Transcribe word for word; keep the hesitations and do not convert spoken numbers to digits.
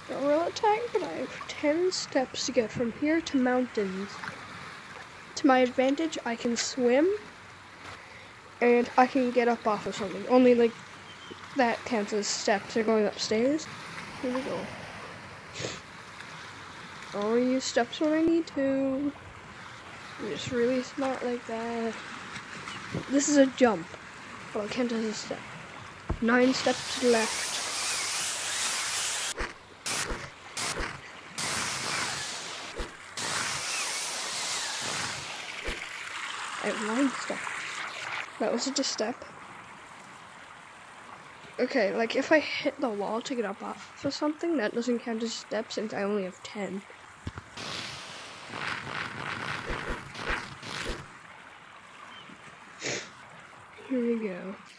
gorilla tag, but I have ten steps to get from here to mountains. To my advantage, I can swim, and I can get up off of something. Only, like, that counts as steps. They're going upstairs. Here we go. I'll only use steps when I need to. I'm just really smart like that. This is a jump, but I'll count as a step. Nine steps left. I have nine steps. That was just a step. Okay, like if I hit the wall to get up off of something, that doesn't count as steps since I only have ten. Here we go.